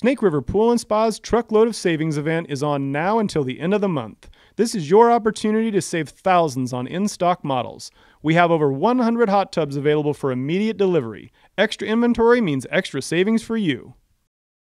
Snake River Pool and Spa's Truckload of Savings event is on now until the end of the month. This is your opportunity to save thousands on in-stock models. We have over 100 hot tubs available for immediate delivery. Extra inventory means extra savings for you.